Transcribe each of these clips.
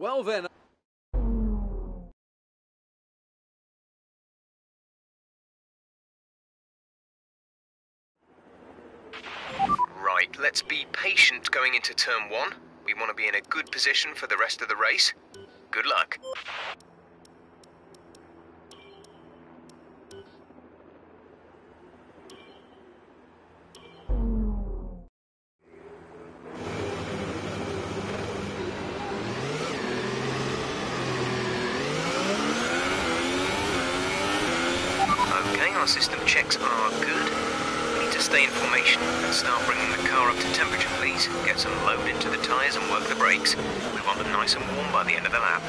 Well then. Right, let's be patient going into turn 1. We want to be in a good position for the rest of the race. Good luck. Okay, our system checks are good. We need to stay in formation and start bringing the car up to temperature, please. Get some load into the tyres and work the brakes. We want them nice and warm by the end of the lap.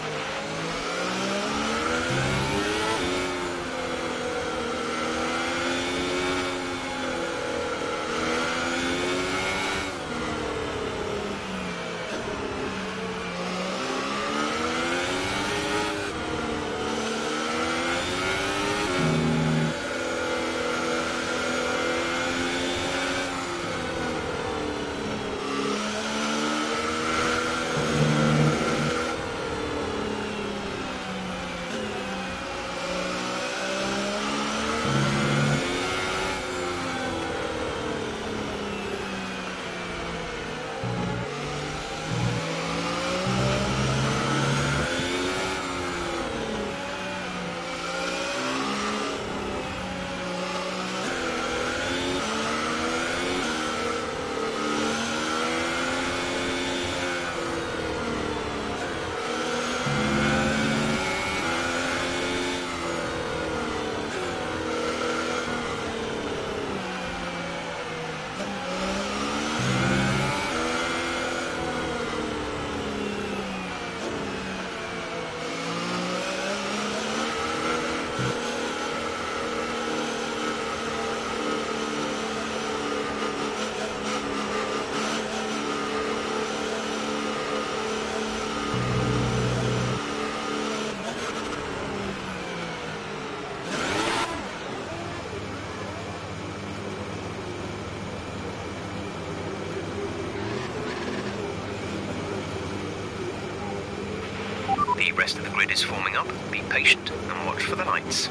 The rest of the grid is forming up. Be patient and watch for the lights.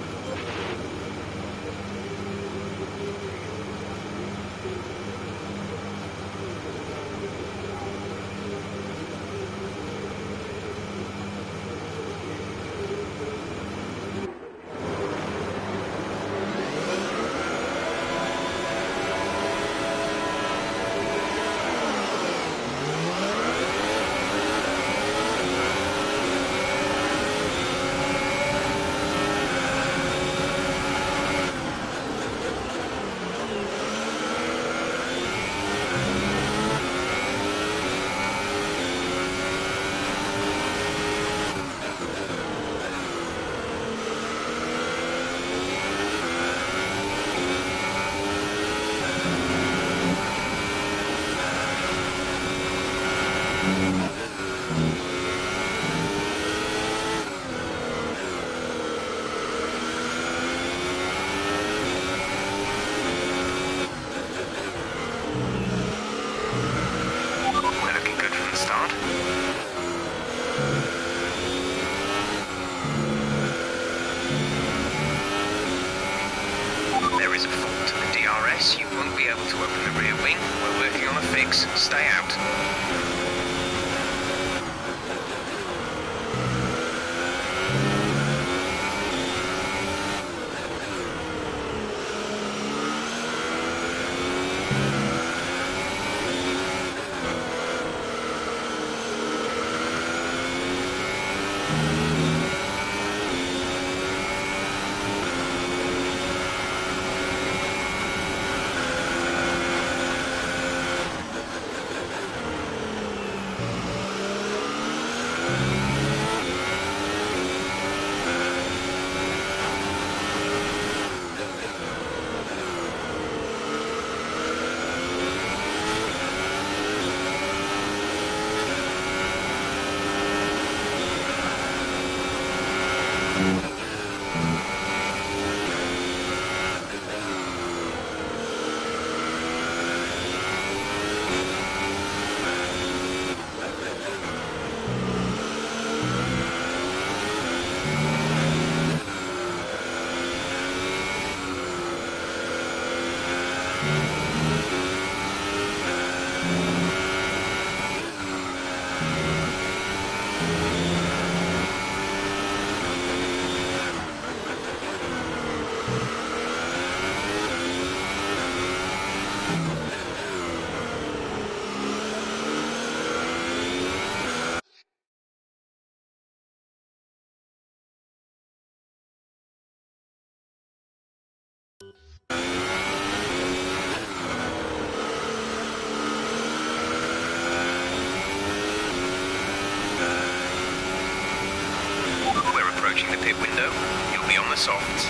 You won't be able to open the rear wing. We're working on a fix. Stay out. We're approaching the pit window. You'll be on the softs.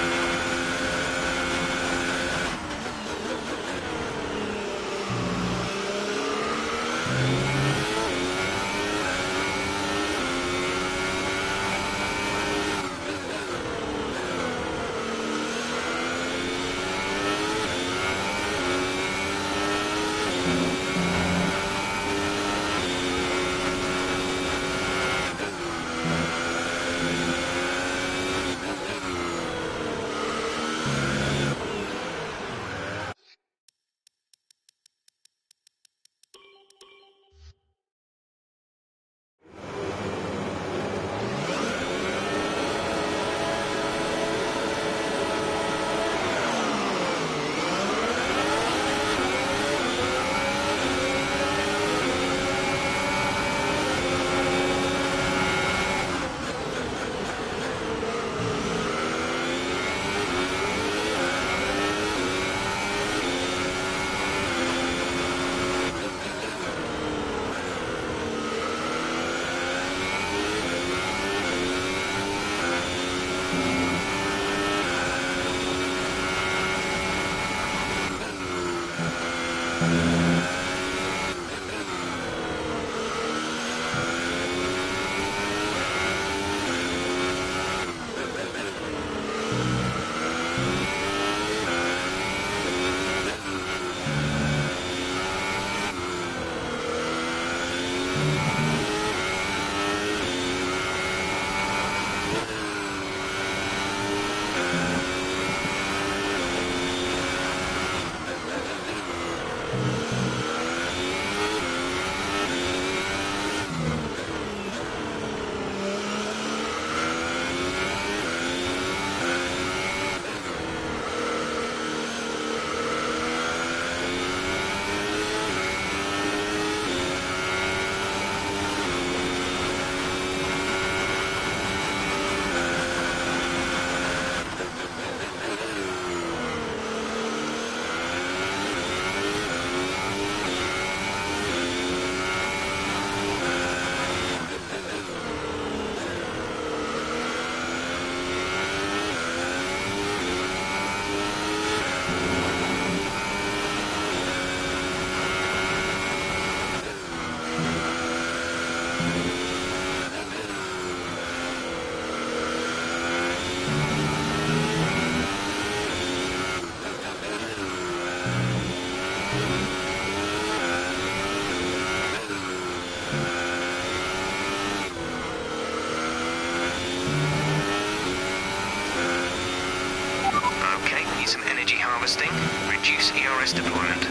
harvesting, reduce ERS deployment.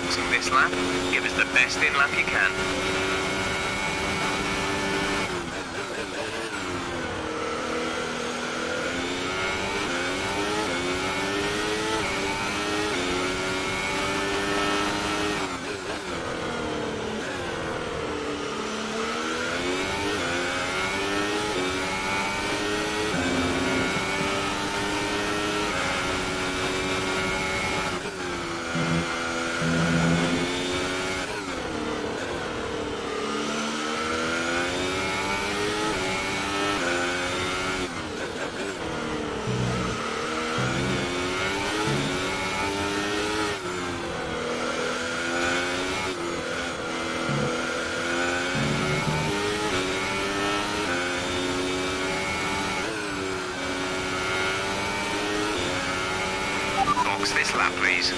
boxing this lap. Give us the best in lap you can. Box this lap, please.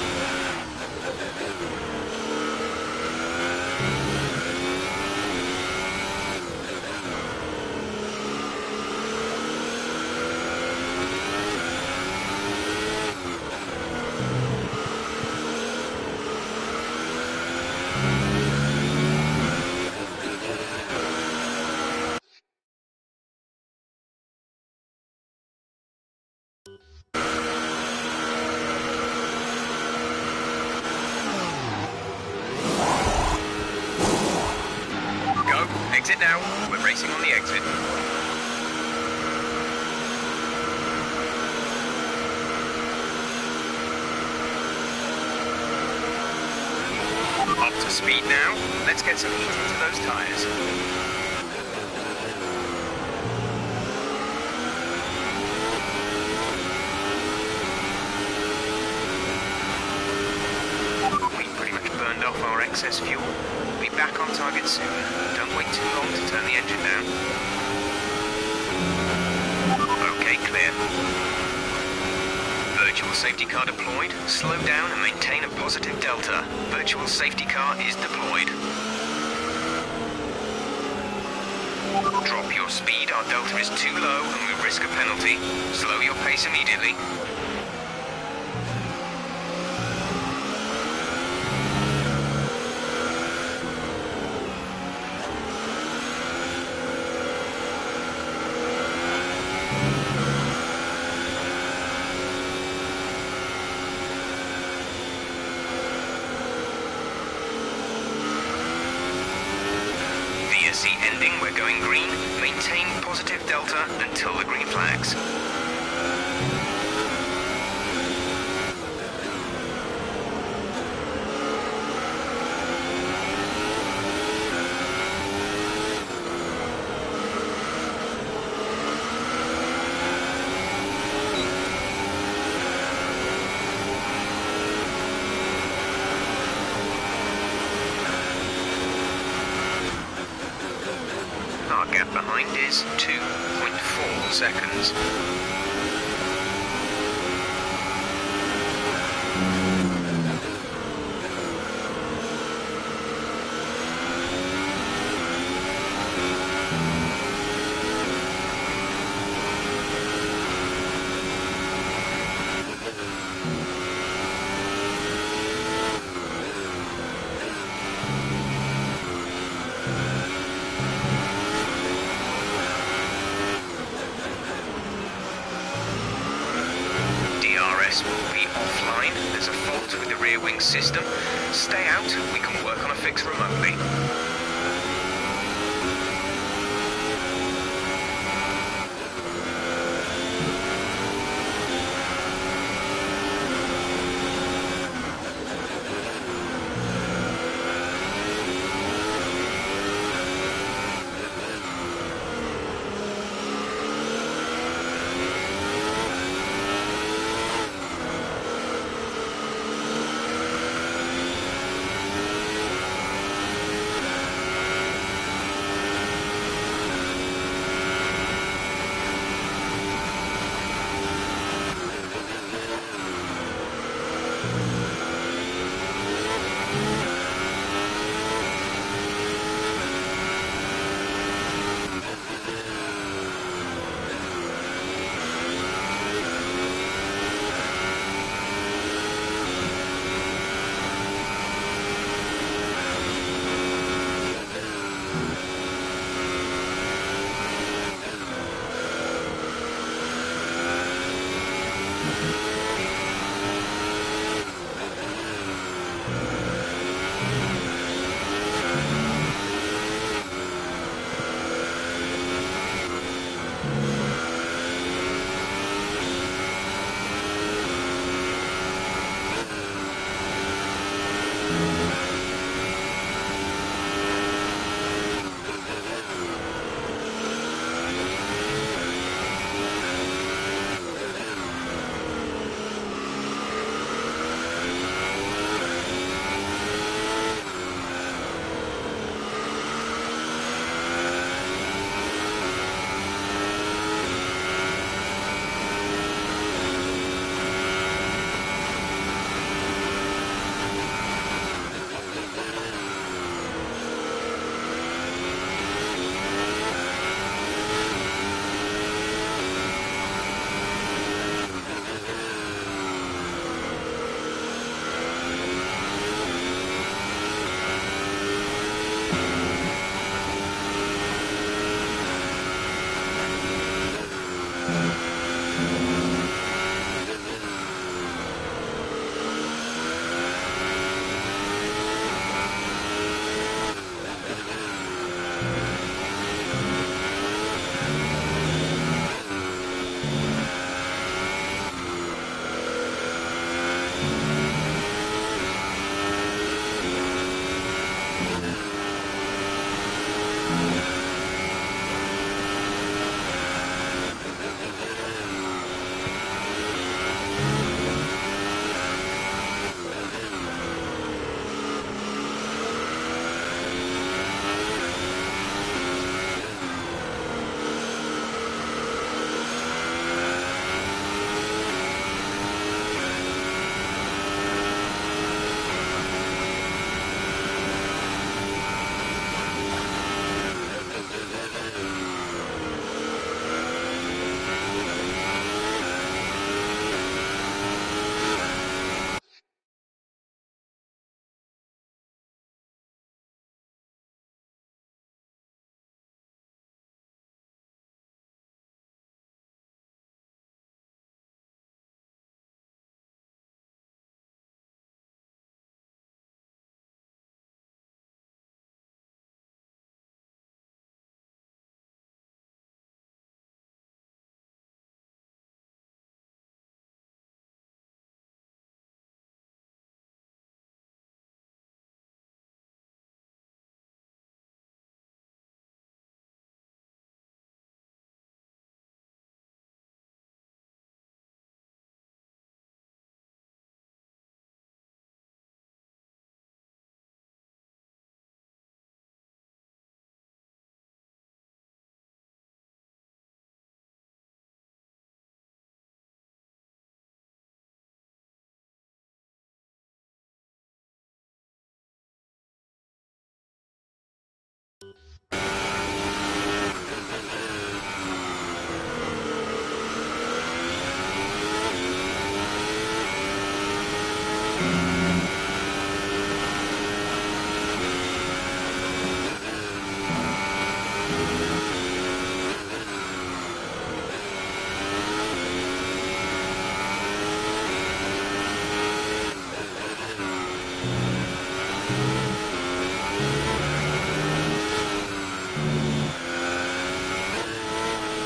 Exit now. We're racing on the exit. Up to speed now. Let's get some heat into those tyres. We've pretty much burned off our excess fuel. We'll be back on target soon. Don't wait too long to turn the engine down. Okay, clear. Virtual safety car deployed. Slow down and maintain a positive delta. Virtual safety car is deployed. Drop your speed. Our delta is too low and we risk a penalty. Slow your pace immediately. Ending, we're going green. Maintain positive delta until the green flags. Our gap behind is 2.4 seconds. Will be offline. There's a fault with the rear wing system. Stay out. We can work on a fix remotely.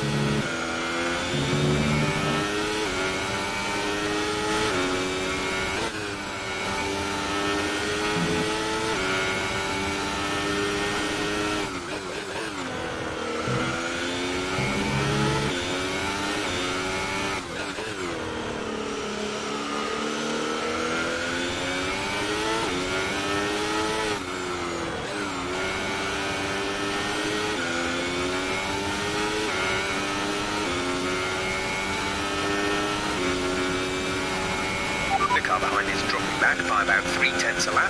The car behind is dropping back by about 3/10 a lap.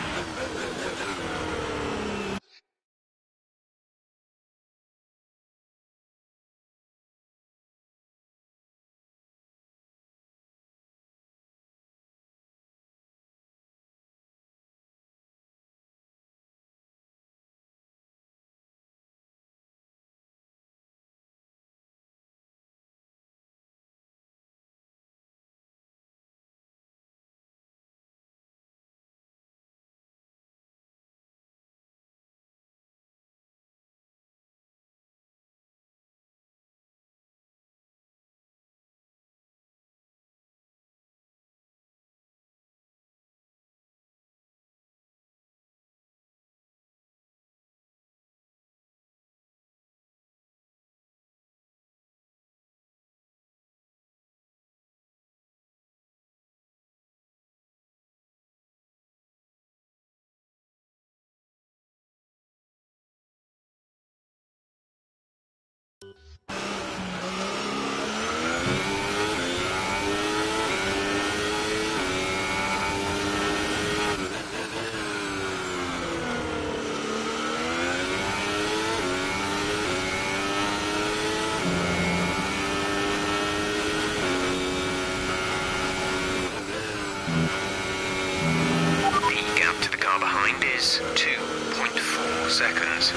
The gap to the car behind is 2.4 seconds.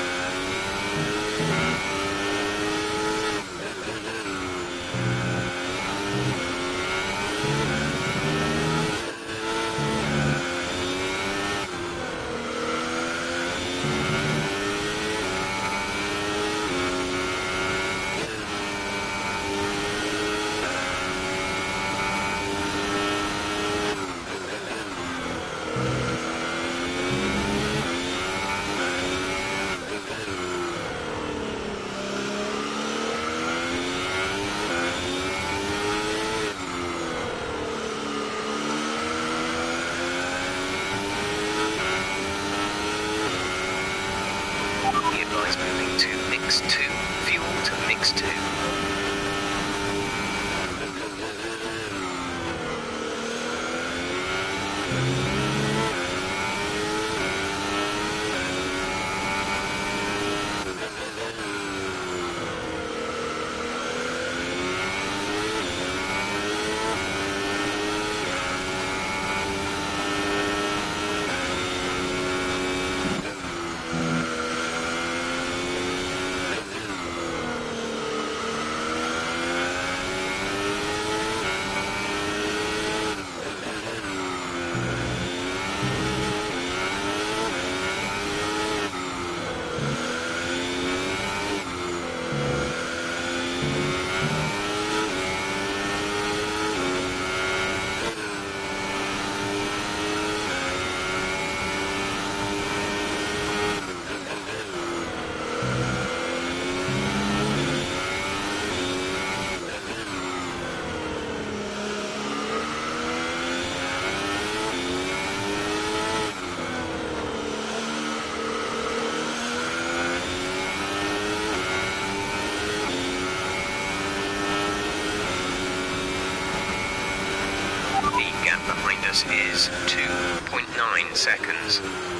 He advised moving to mix 2, fuel to mix 2. The gap behind us is 2.9 seconds.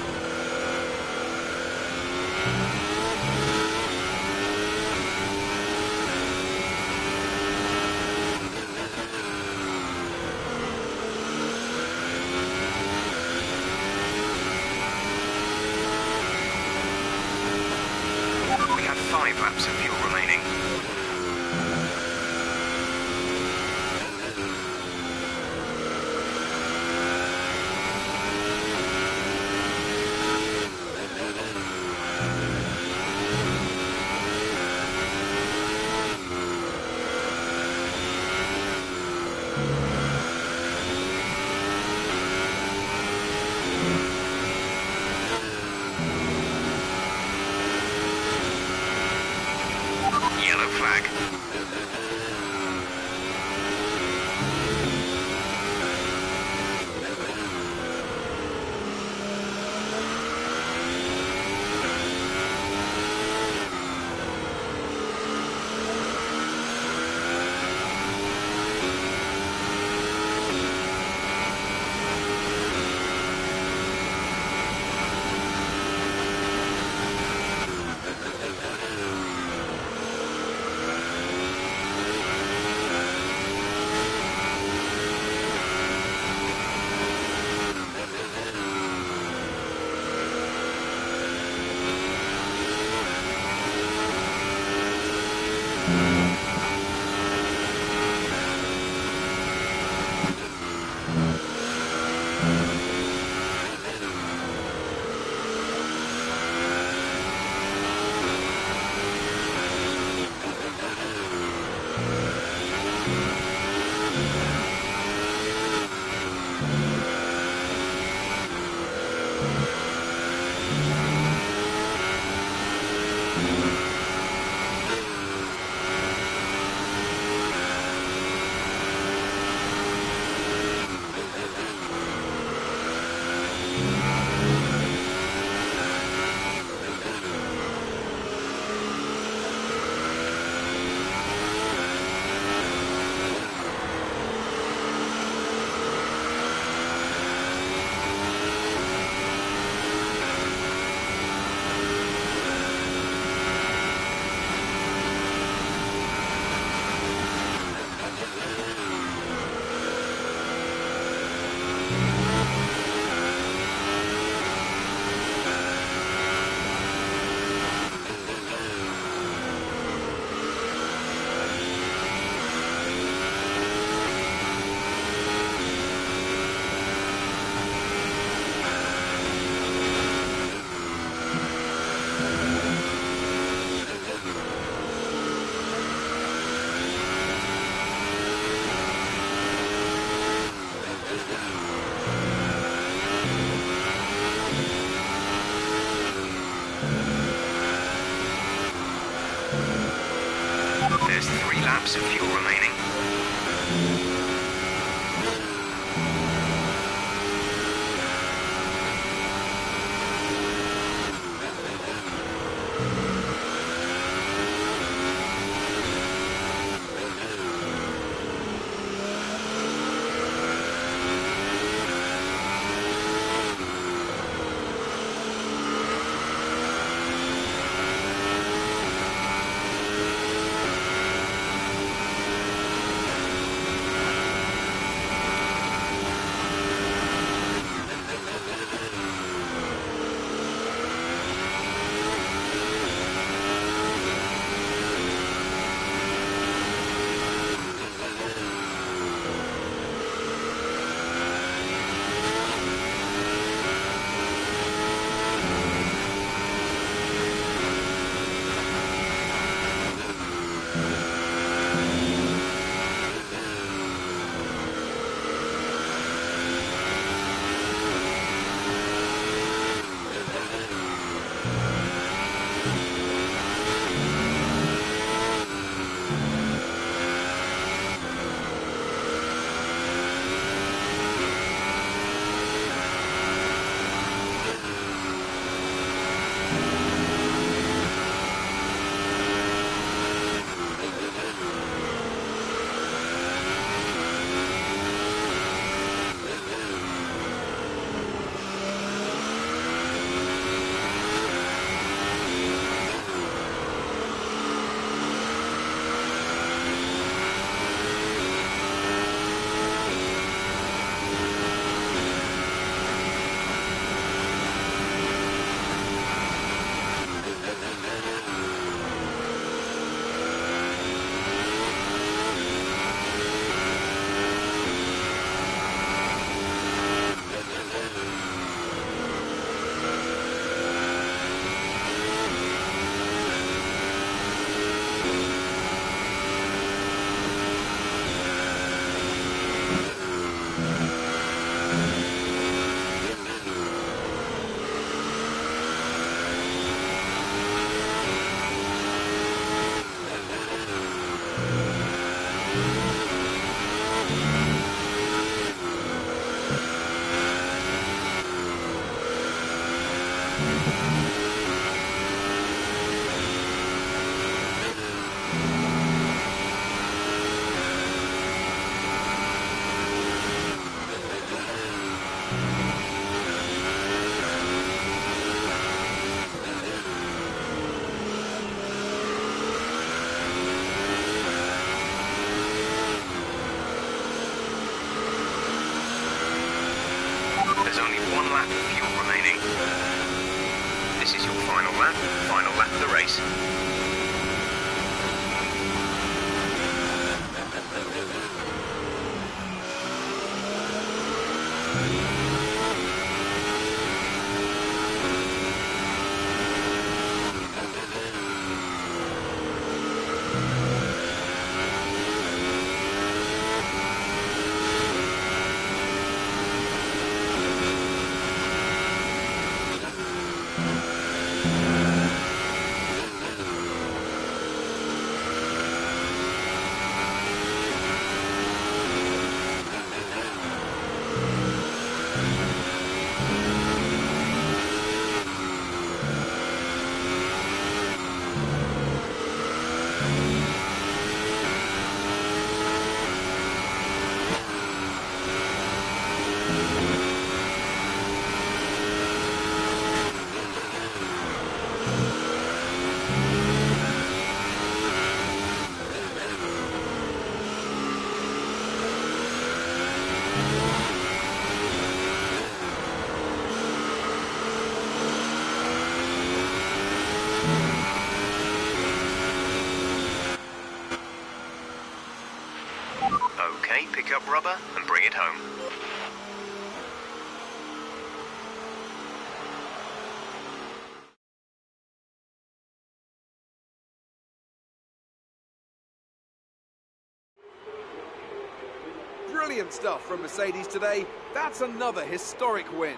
We have 5 laps of fuel remaining. There's 3 laps of fuel remaining. lap of fuel remaining. This is your final lap of the race. Okay, pick up rubber and bring it home. Brilliant stuff from Mercedes today. That's another historic win.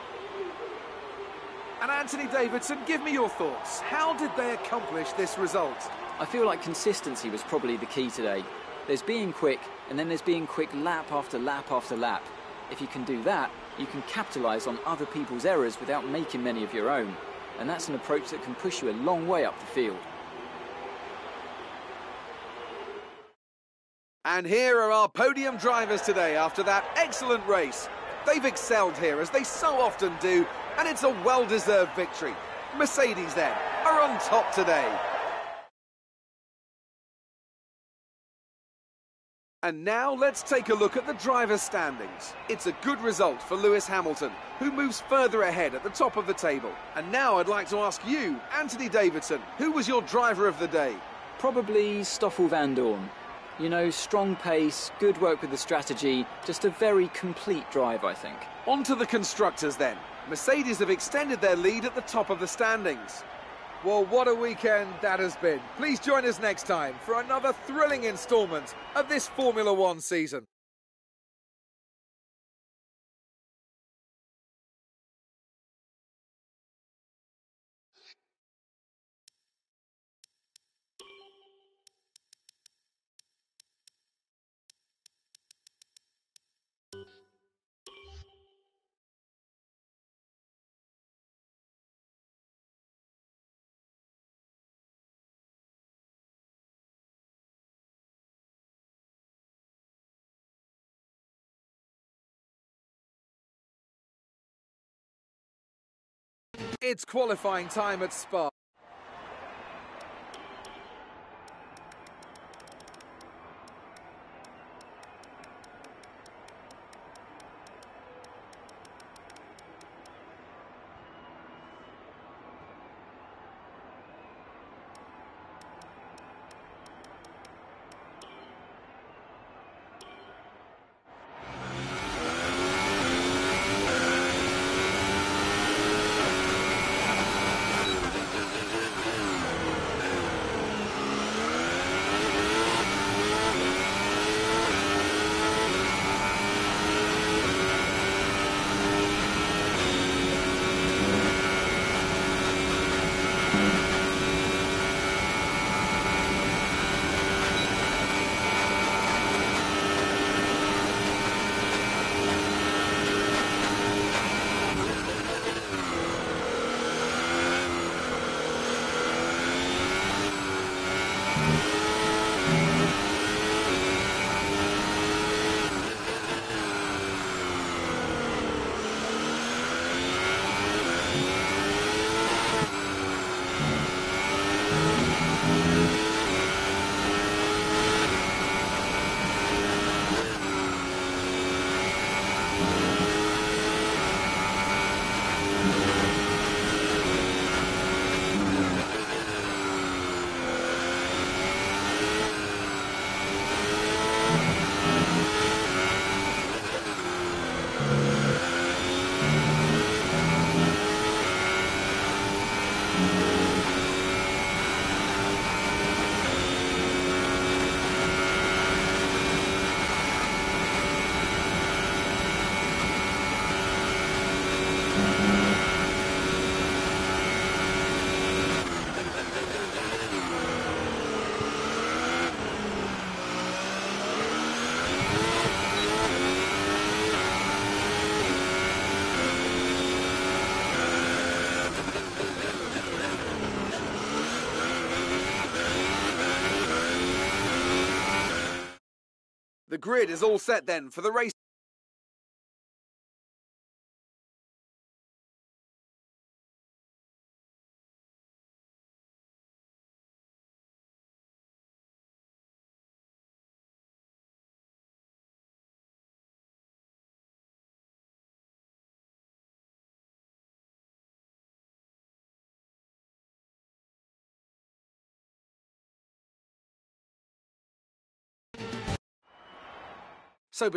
And Anthony Davidson, give me your thoughts. How did they accomplish this result? I feel like consistency was probably the key today. There's being quick, and then there's being quick lap after lap after lap. If you can do that, you can capitalise on other people's errors without making many of your own. And that's an approach that can push you a long way up the field. And here are our podium drivers today after that excellent race. They've excelled here, as they so often do, and it's a well-deserved victory. Mercedes, then, are on top today. And now let's take a look at the drivers' standings. It's a good result for Lewis Hamilton, who moves further ahead at the top of the table. And now I'd like to ask you, Anthony Davidson, who was your driver of the day? Probably Stoffel van Dorn. You know, strong pace, good work with the strategy, just a very complete drive, I think. On to the constructors then. Mercedes have extended their lead at the top of the standings. Well, what a weekend that has been. Please join us next time for another thrilling instalment of this Formula One season. It's qualifying time at Spa. The grid is all set then for the race. So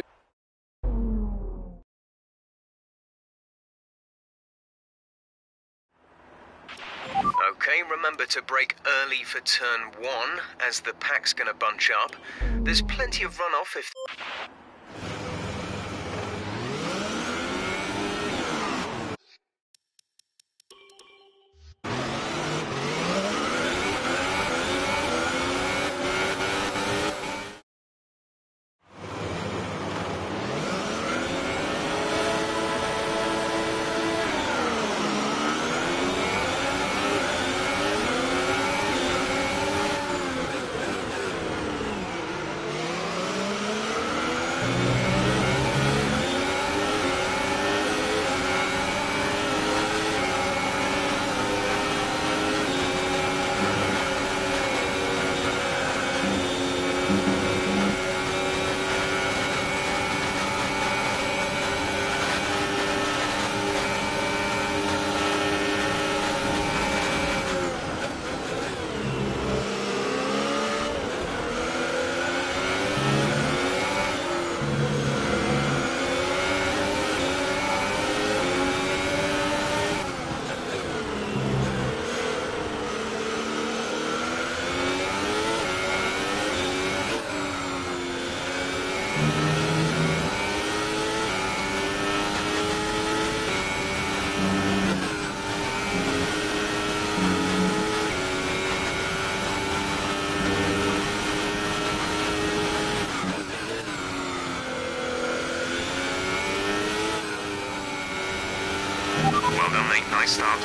Okay, remember to brake early for turn 1, as the pack's gonna bunch up. There's plenty of runoff if... Well done, mate. Nice start.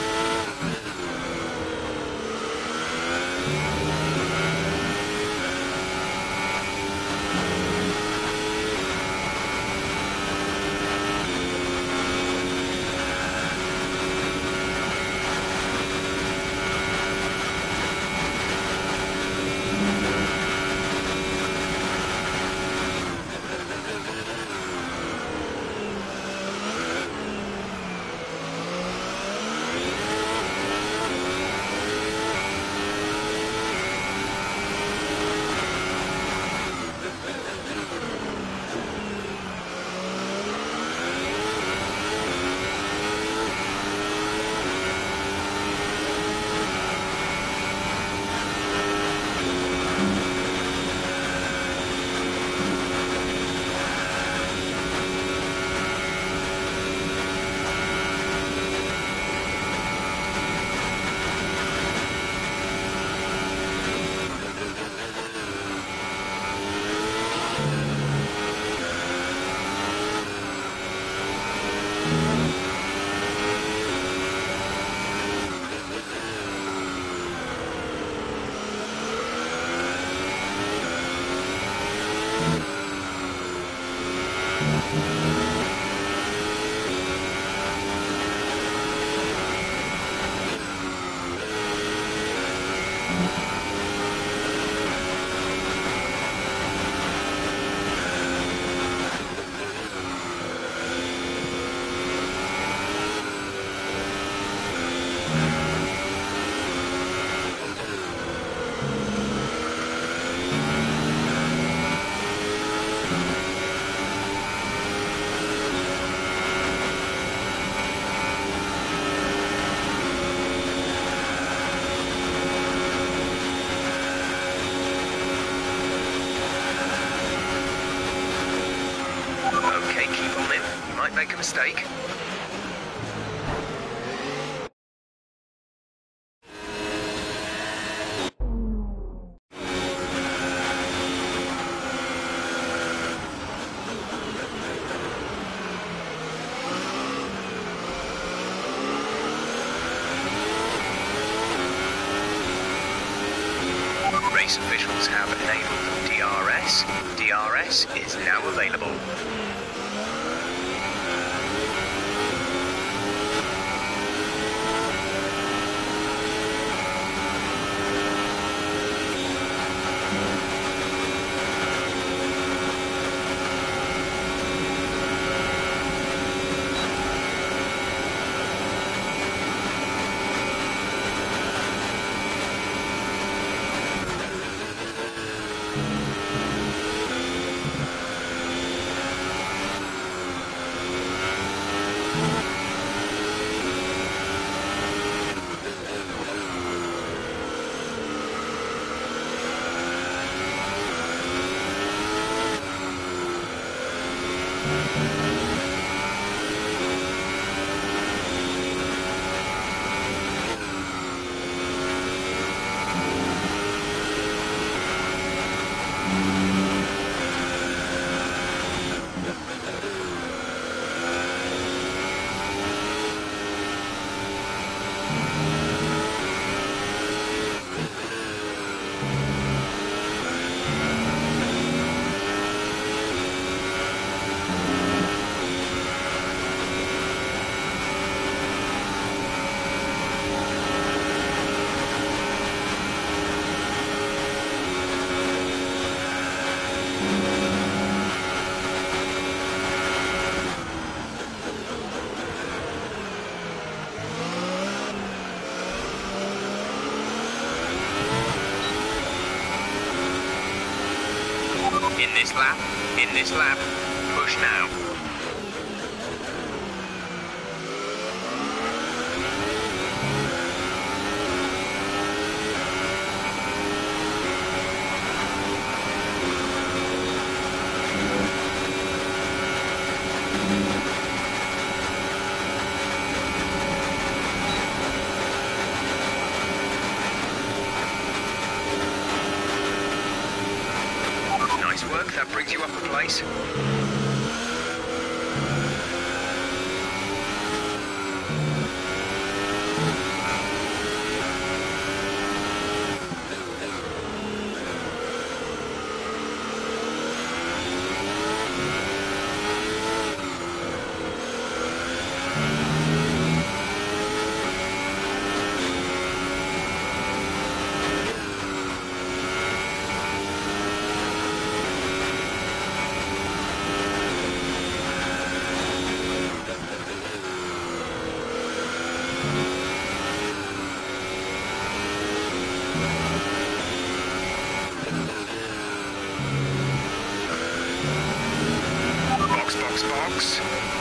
Make a mistake. Race officials have enabled DRS. DRS is now available. In this lap, push now. Nice work, that brings you up a place. Box.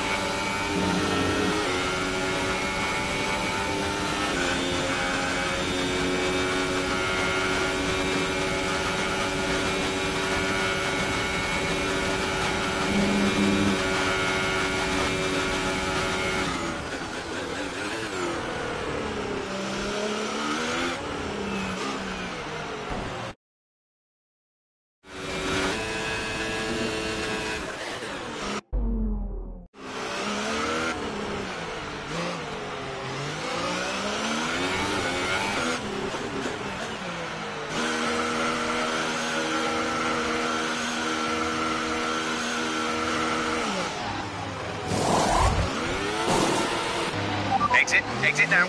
Exit now.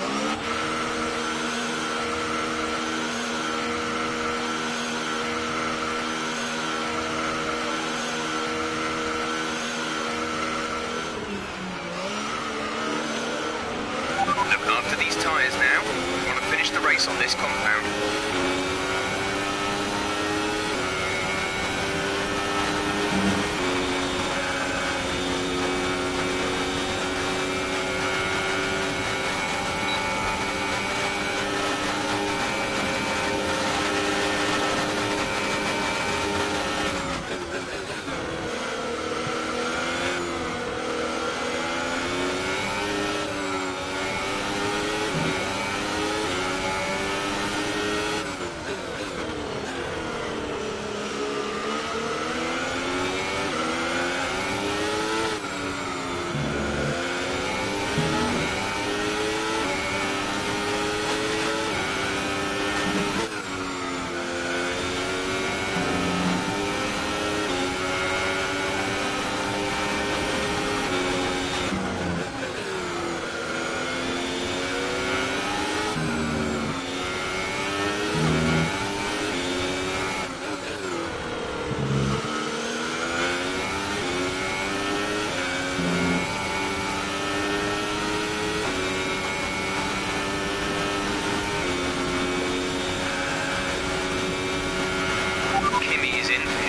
Look after these tyres now. We want to finish the race on this compound.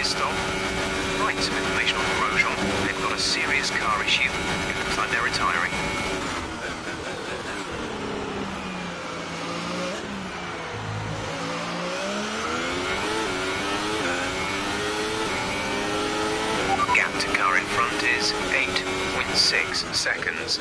pit stop. Right, some information on Grosjean. They've got a serious car issue. It looks like they're retiring. Gap to car in front is 8.6 seconds.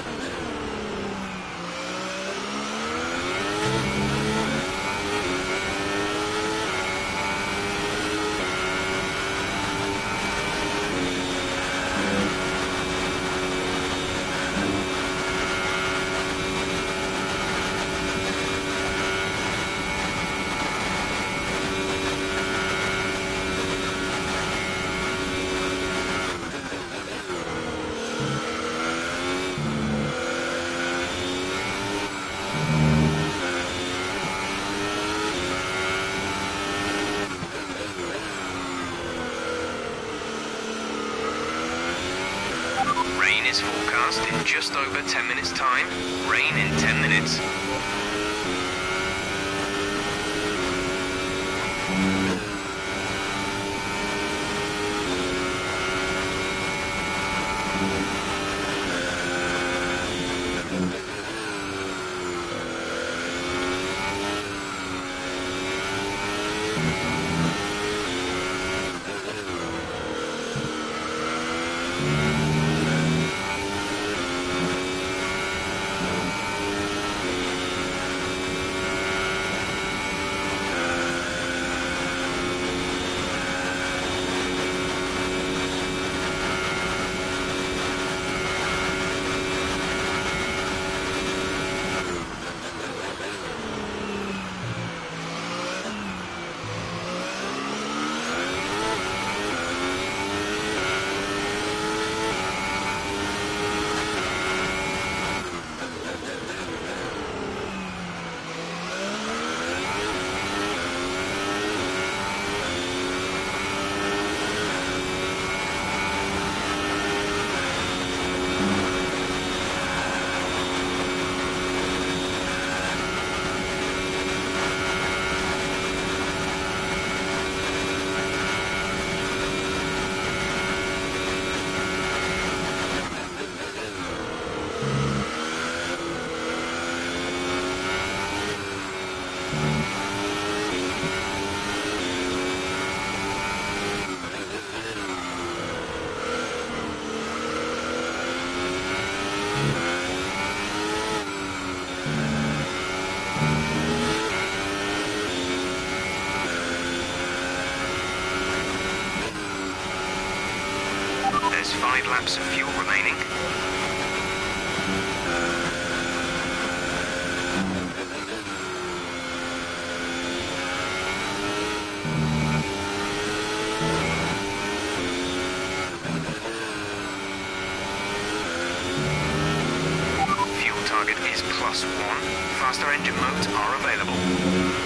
Rain is forecast in just over 10 minutes' time. Rain in 10 minutes. There's 5 laps of fuel remaining. Fuel target is +1. Faster engine modes are available.